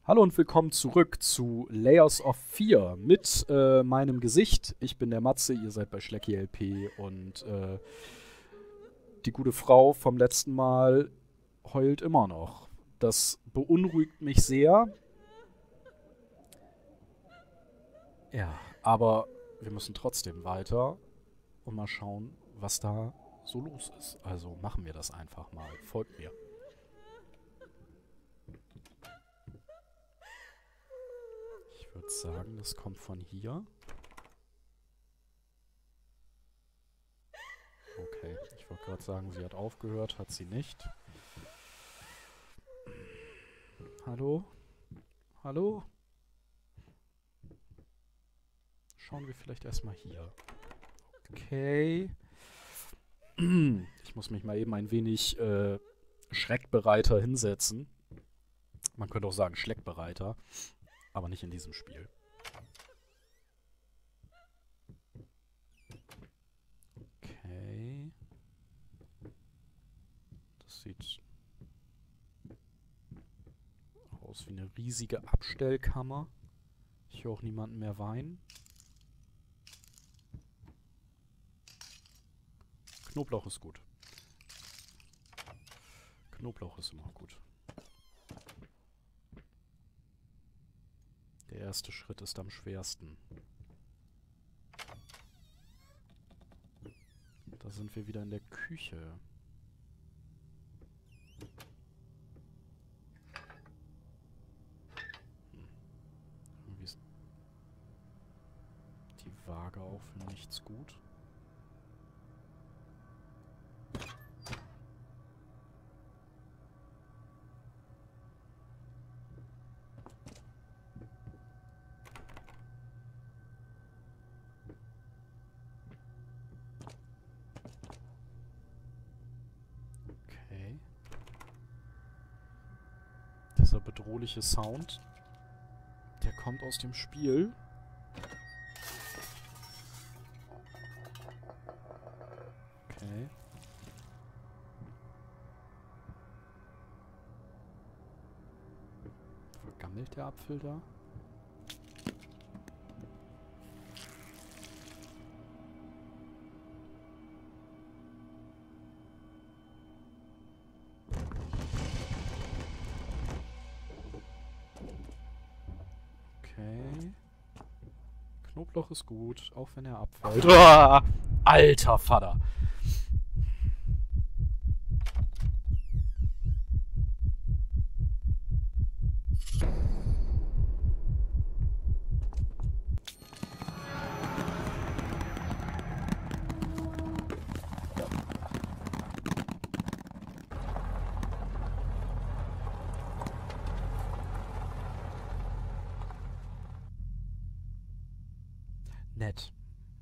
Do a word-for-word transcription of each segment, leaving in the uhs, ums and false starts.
Hallo und willkommen zurück zu Layers of Fear mit äh, meinem Gesicht. Ich bin der Matze, ihr seid bei Schlecki L P und äh, die gute Frau vom letzten Mal heult immer noch. Das beunruhigt mich sehr. Ja, aber wir müssen trotzdem weiter und mal schauen, was da so los ist. Also machen wir das einfach mal. Folgt mir. Ich würde sagen, das kommt von hier. Okay, ich wollte gerade sagen, sie hat aufgehört, hat sie nicht. Hallo? Hallo? Schauen wir vielleicht erstmal hier. Okay. Ich muss mich mal eben ein wenig äh, schreckbereiter hinsetzen. Man könnte auch sagen schleckbereiter, aber nicht in diesem Spiel. Okay. Das sieht aus wie eine riesige Abstellkammer. Ich höre auch niemanden mehr weinen. Knoblauch ist gut. Knoblauch ist immer gut. Der erste Schritt ist am schwersten. Da sind wir wieder in der Küche. Hm. Irgendwie ist die Waage auch für nichts gut. Okay. Dieser bedrohliche Sound, der kommt aus dem Spiel. Okay. Vergammelt der Apfel da? Okay. Knoblauch ist gut, auch wenn er abfällt. Uah, alter Vater! Nett.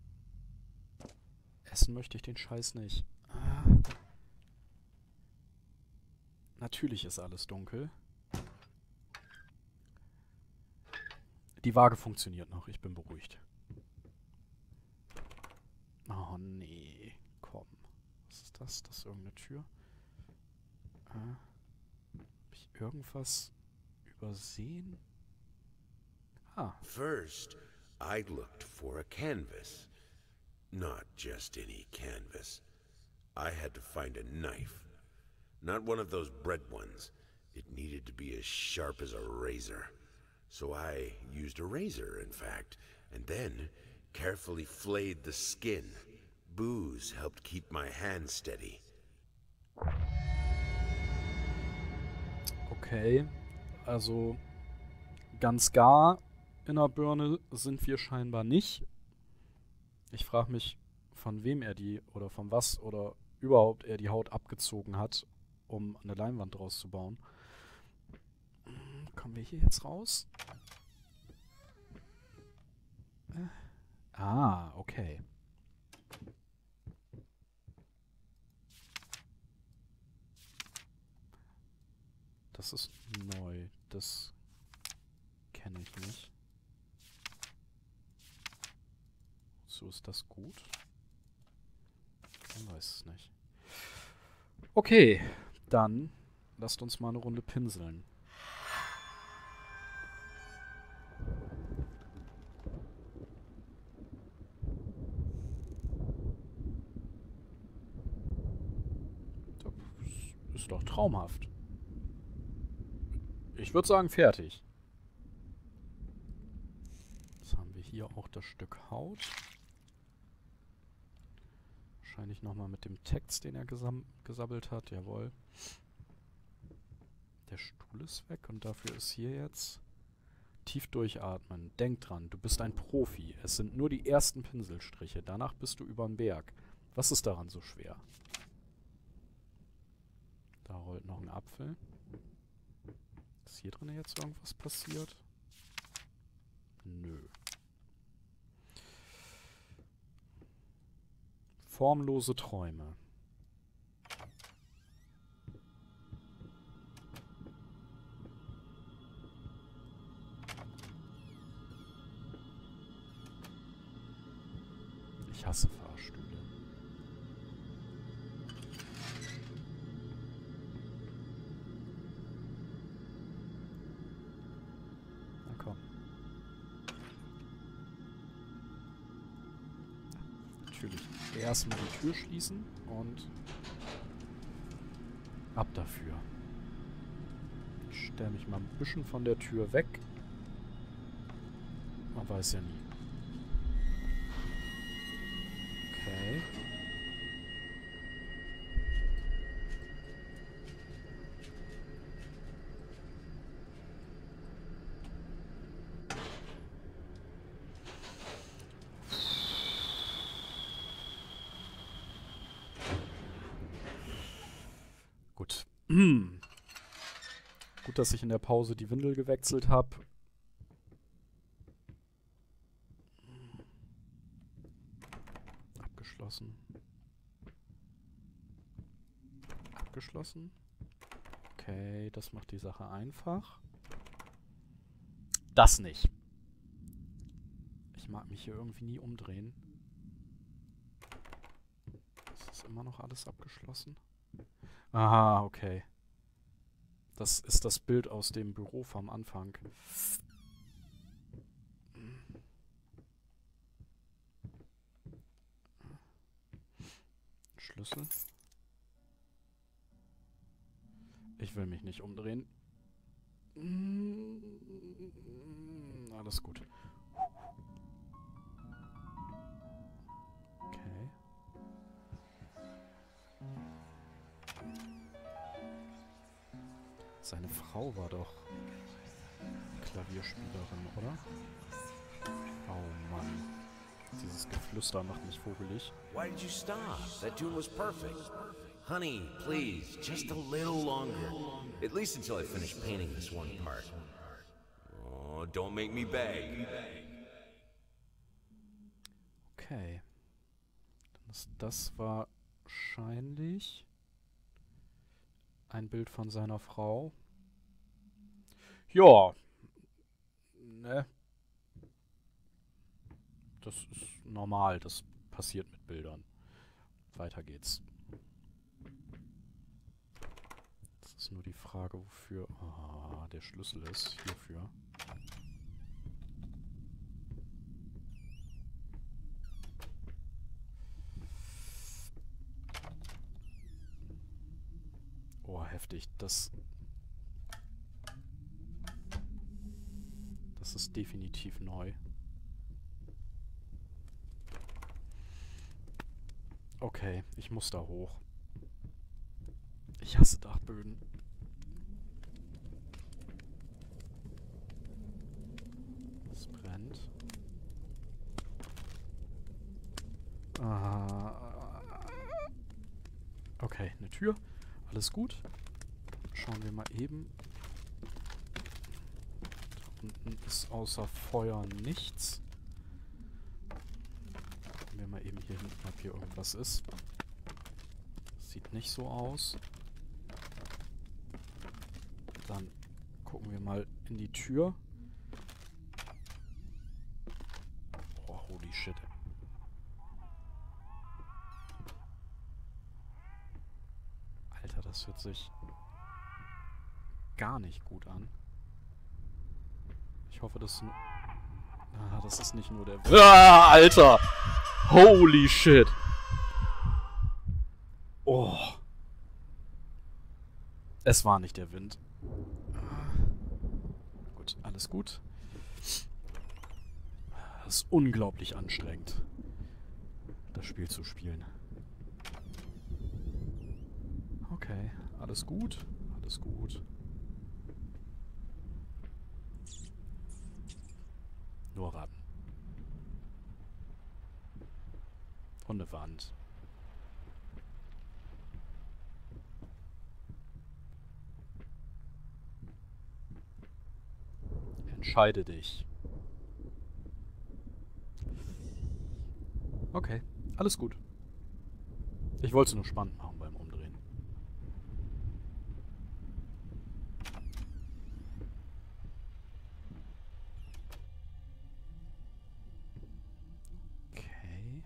Essen möchte ich den Scheiß nicht. Ah. Natürlich ist alles dunkel. Die Waage funktioniert noch, ich bin beruhigt. Oh nee, komm. Was ist das? Das ist irgendeine Tür? Ah. Hab ich irgendwas übersehen? Ah. First, I looked for a canvas. Not just any canvas. I had to find a knife. Not one of those bread ones. It needed to be as sharp as a razor. So I used a razor, in fact, and then carefully flayed the skin. Booze helped keep my hand steady. Okay, also ganz gar in der Birne sind wir scheinbar nicht. Ich frage mich, von wem er die oder von was oder überhaupt er die Haut abgezogen hat, um eine Leinwand draus zu bauen. Kommen wir hier jetzt raus? Äh. Ah, okay. Das ist neu. Das kenne ich nicht. So ist das gut? Man weiß es nicht. Okay, dann lasst uns mal eine Runde pinseln. Ist doch traumhaft. Ich würde sagen, fertig. Jetzt haben wir hier auch das Stück Haut. Wahrscheinlich nochmal mit dem Text, den er gesammelt hat. Jawohl. Der Stuhl ist weg und dafür ist hier jetzt tief durchatmen. Denk dran, du bist ein Profi. Es sind nur die ersten Pinselstriche. Danach bist du überm Berg. Was ist daran so schwer? Da rollt noch ein Apfel. Ist hier drin jetzt irgendwas passiert? Nö. Formlose Träume. Ich hasse Fahrstühle. Na komm. Natürlich erstmal die Tür schließen und ab dafür. Ich stelle mich mal ein bisschen von der Tür weg. Man weiß ja nie. Okay. Gut. Gut, dass ich in der Pause die Windel gewechselt habe. Abgeschlossen. Abgeschlossen. Okay, das macht die Sache einfach. Das nicht. Ich mag mich hier irgendwie nie umdrehen. Ist das immer noch alles abgeschlossen? Aha, okay. Das ist das Bild aus dem Büro vom Anfang. Schlüssel. Ich will mich nicht umdrehen. Alles gut. Okay. Seine Frau war doch Klavierspielerin, oder? Oh Mann. Dieses Geflüster macht mich vogelig. Why did you stop? That tune was perfect. Honey, please, just a little longer. At least until I finish painting this one part. Oh, don't make me beg. Okay. Dann ist das wahrscheinlich ein Bild von seiner Frau. Ja. Ne? Das ist normal, das passiert mit Bildern. Weiter geht's. Das ist nur die Frage, wofür ah, der Schlüssel ist. Hierfür. Oh, heftig. Das... Das ist definitiv neu. Okay, ich muss da hoch. Ich hasse Dachböden. Es brennt. Ah. Okay, eine Tür. Alles gut. Schauen wir mal eben. Da unten ist außer Feuer nichts. Gucken wir mal eben hier hinten, ob hier irgendwas ist. Sieht nicht so aus. Dann gucken wir mal in die Tür. Oh, holy shit. Alter, das hört sich gar nicht gut an. Ich hoffe, das ist nur... Ah, das ist nicht nur der... Ah, Alter! Holy shit! Oh. Es war nicht der Wind. Gut, alles gut. Das ist unglaublich anstrengend, das Spiel zu spielen. Okay, alles gut, alles gut. Nur Ratten. Und eine Wand. Entscheide dich. Okay, alles gut. Ich wollte es nur spannend machen beim Umdrehen. Okay.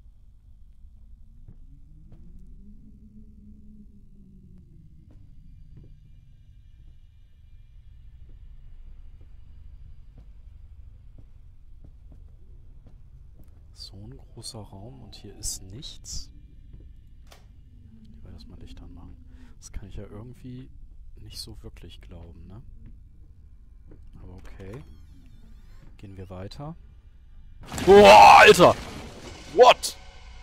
So ein großer Raum und hier ist nichts. Lieber erstmal Licht anmachen. Das kann ich ja irgendwie nicht so wirklich glauben, ne? Aber okay. Gehen wir weiter. Boah, Alter! What?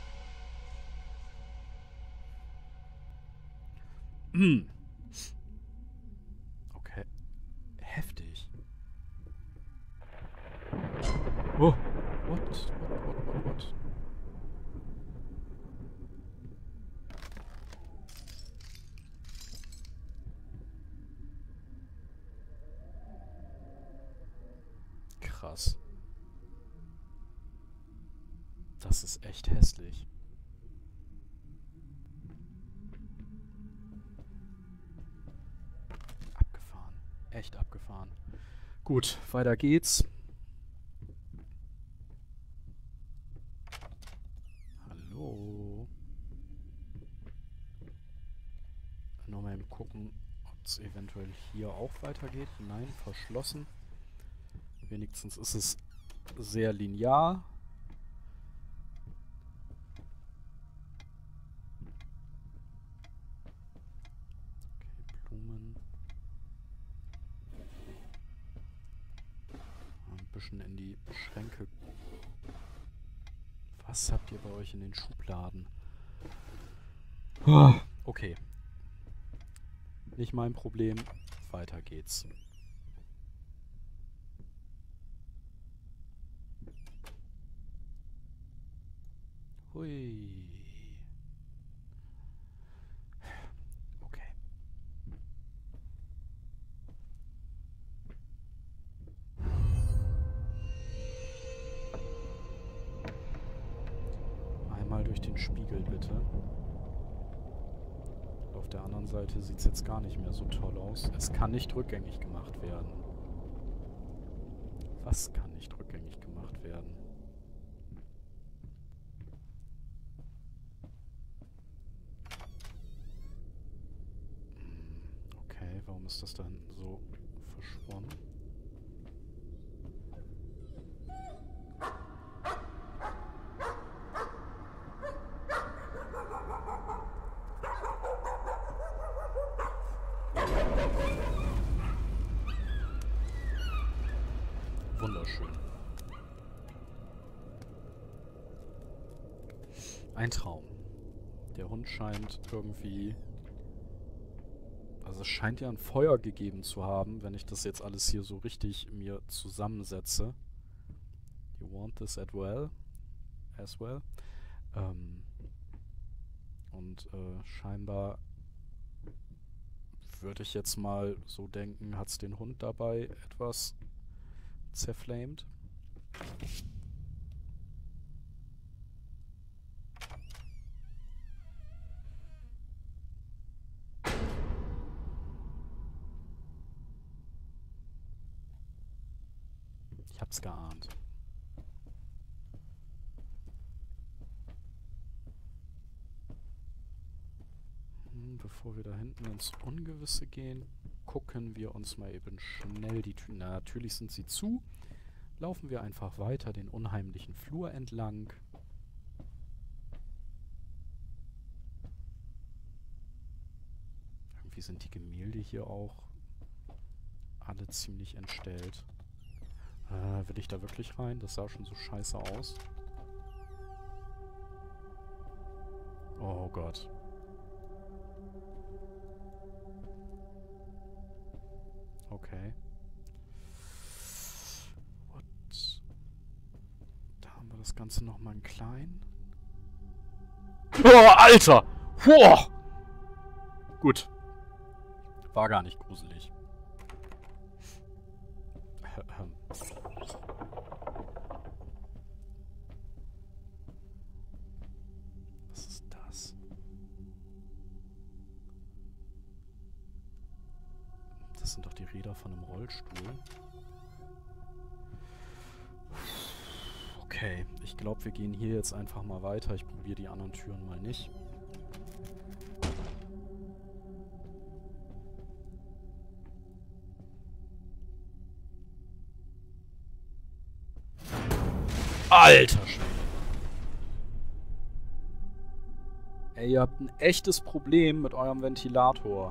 Hm. Okay. Heftig. Oh. What? What, what, what, what? Krass. Das ist echt hässlich. Abgefahren. Echt abgefahren. Gut, weiter geht's. Hallo. Nur mal eben gucken, ob es eventuell hier auch weitergeht. Nein, verschlossen. Wenigstens ist es sehr linear. Okay, Blumen. Ein bisschen in die Schränke. Was habt ihr bei euch in den Schubladen? Okay. Nicht mein Problem. Weiter geht's. Hui. Okay. Einmal durch den Spiegel, bitte. Auf der anderen Seite sieht es jetzt gar nicht mehr so toll aus. Es kann nicht rückgängig gemacht werden. Was kann nicht rückgängig gemacht werden? Okay, warum ist das da hinten so verschwommen? Wunderschön. Ein Traum. Der Hund scheint irgendwie... Also es scheint ja ein Feuer gegeben zu haben, wenn ich das jetzt alles hier so richtig mir zusammensetze. You want this as well? As well? Ähm, und äh, scheinbar würde ich jetzt mal so denken, hat es den Hund dabei etwas zerflamed. Ich hab's geahnt. Hm, bevor wir da hinten ins Ungewisse gehen, gucken wir uns mal eben schnell die Türen. Na, natürlich sind sie zu. Laufen wir einfach weiter den unheimlichen Flur entlang. Irgendwie sind die Gemälde hier auch alle ziemlich entstellt. Äh, will ich da wirklich rein? Das sah schon so scheiße aus. Oh Gott. Okay. Und da haben wir das Ganze nochmal in klein. Oh, Alter! Boah! Gut. War gar nicht gruselig. Was ist das? Das sind doch die Räder von einem Rollstuhl. Okay, ich glaube, wir gehen hier jetzt einfach mal weiter. Ich probiere die anderen Türen mal nicht. Alter Schwede. Ey, ihr habt ein echtes Problem mit eurem Ventilator.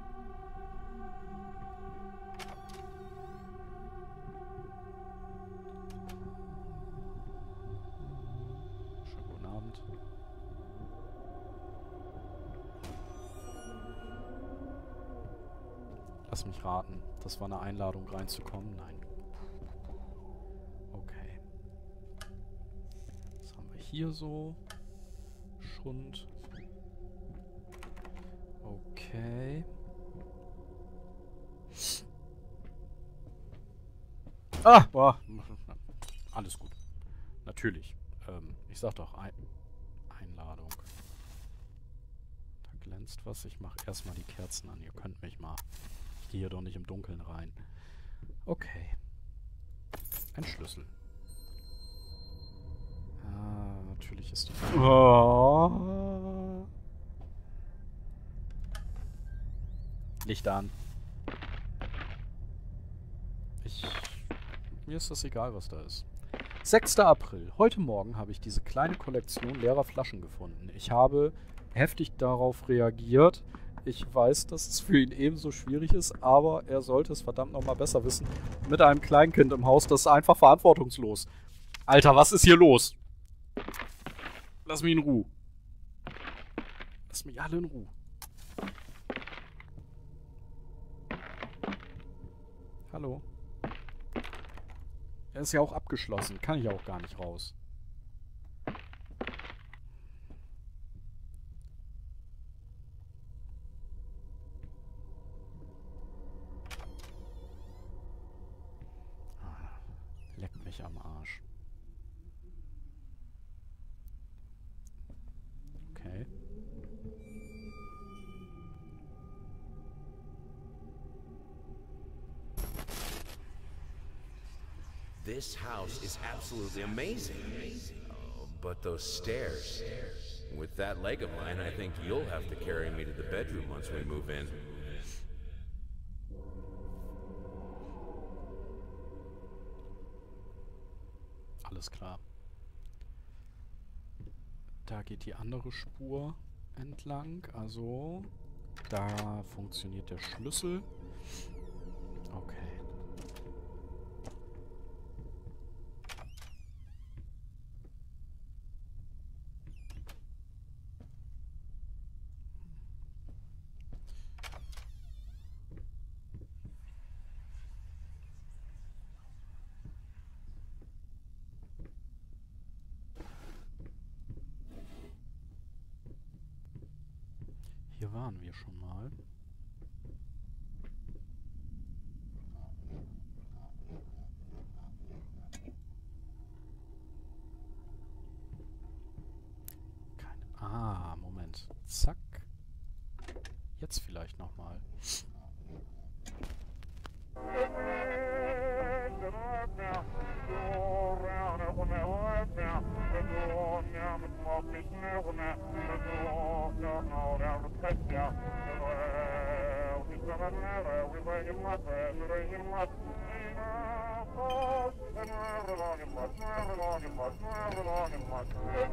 Schönen guten Abend. Lass mich raten. Das war eine Einladung reinzukommen? Nein. Okay. Was haben wir hier so? Schund. Okay. Ah! Boah. Alles gut. Natürlich. Ähm, ich sag doch ein Einladung. Da glänzt was. Ich mache erstmal die Kerzen an. Ihr könnt mich mal. Ich gehe hier doch nicht im Dunkeln rein. Okay. Ein Schlüssel. Ah, natürlich ist die... Oh. Licht an. Ich... Mir ist das egal, was da ist. sechster April. Heute Morgen habe ich diese kleine Kollektion leerer Flaschen gefunden. Ich habe heftig darauf reagiert. Ich weiß, dass es für ihn ebenso schwierig ist, aber er sollte es verdammt nochmal besser wissen. Mit einem Kleinkind im Haus, das ist einfach verantwortungslos. Alter, was ist hier los? Lass mich in Ruhe. Lass mich alle in Ruhe. Hallo. Er ist ja auch abgeschlossen. Kann ich auch gar nicht raus. Ah, leckt mich am Arsch. Okay. This house is absolutely amazing. Oh, but those stairs. With that leg of mine, I think you'll have to carry me to the bedroom once we move in. Alles klar. Da geht die andere Spur entlang. Also, da funktioniert der Schlüssel. Okay. Hier waren wir schon mal. Keine. Ah, Moment. Zack. Jetzt vielleicht nochmal.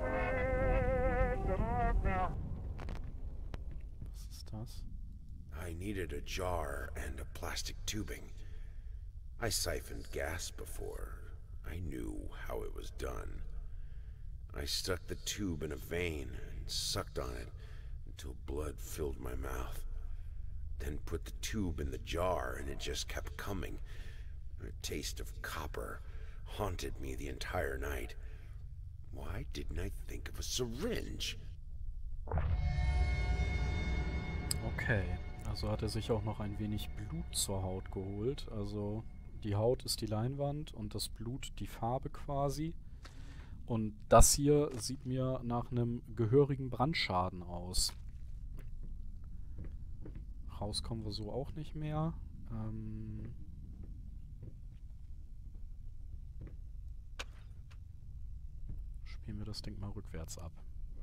Was ist das? I I needed a jar and a plastic tubing. I siphoned gas before. I knew how it was done. I stuck the tube in a vein and sucked on it until blood filled my mouth. Then put the tube in the jar and it just kept coming. A taste of copper haunted me the entire night. Why didn't I think of a syringe? Okay, also hat er sich auch noch ein wenig Blut zur Haut geholt. Also die Haut ist die Leinwand und das Blut die Farbe quasi. Und das hier sieht mir nach einem gehörigen Brandschaden aus. Rauskommen wir so auch nicht mehr. Ähm Spielen wir das Ding mal rückwärts ab.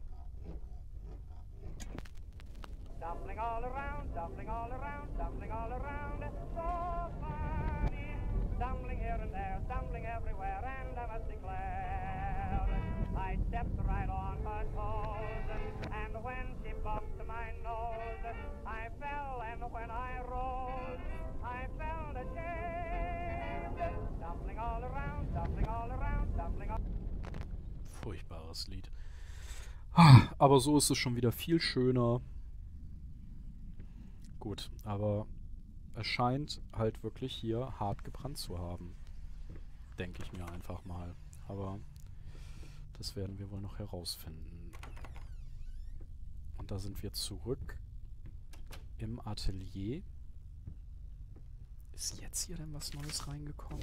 Dumpling all around, dumpling all around, dumpling all around, so funny. Stumbling here and there, stumbling everywhere, and I must declare, I stepped right on her toes, and when she bumped my nose, I fell, and when I rose, I felt ashamed. Dumpling all around, dumpling all around, dumpling all... Furchtbares Lied. Aber so ist es schon wieder viel schöner. Gut, aber es scheint halt wirklich hier hart gebrannt zu haben. Denke ich mir einfach mal. Aber das werden wir wohl noch herausfinden. Und da sind wir zurück im Atelier. Ist jetzt hier denn was Neues reingekommen?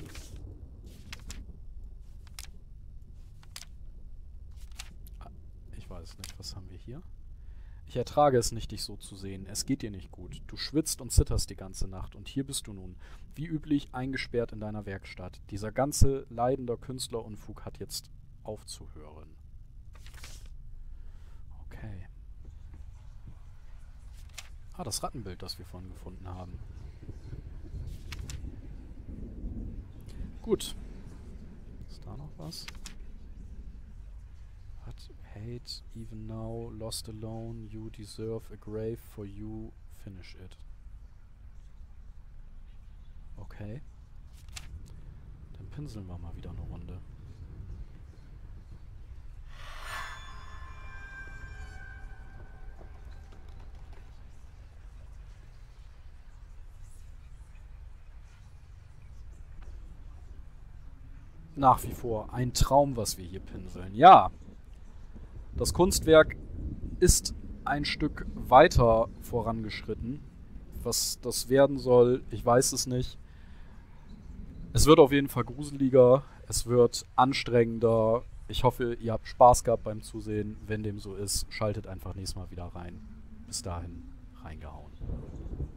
Ah, ich weiß nicht, was haben wir hier? Ich ertrage es nicht, dich so zu sehen. Es geht dir nicht gut. Du schwitzt und zitterst die ganze Nacht. Und hier bist du nun, wie üblich, eingesperrt in deiner Werkstatt. Dieser ganze leidender Künstlerunfug hat jetzt aufzuhören. Okay. Ah, das Rattenbild, das wir vorhin gefunden haben. Gut. Ist da noch was? Hat hate, even now, lost alone, you deserve a grave, for you, finish it. Okay. Dann pinseln wir mal wieder eine Runde. Nach wie vor ein Traum, was wir hier pinseln. Ja, das Kunstwerk ist ein Stück weiter vorangeschritten. Was das werden soll, ich weiß es nicht. Es wird auf jeden Fall gruseliger, es wird anstrengender. Ich hoffe, ihr habt Spaß gehabt beim Zusehen. Wenn dem so ist, schaltet einfach nächstes Mal wieder rein. Bis dahin, reingehauen.